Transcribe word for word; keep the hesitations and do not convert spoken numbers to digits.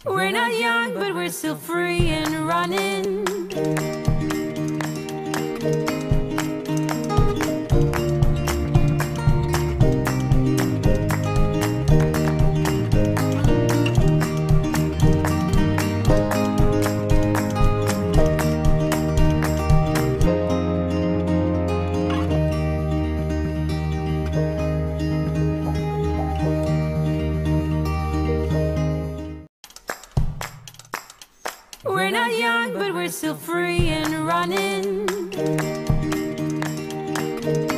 We're not young, but we're still free and running. We're not young, but we're still free and running.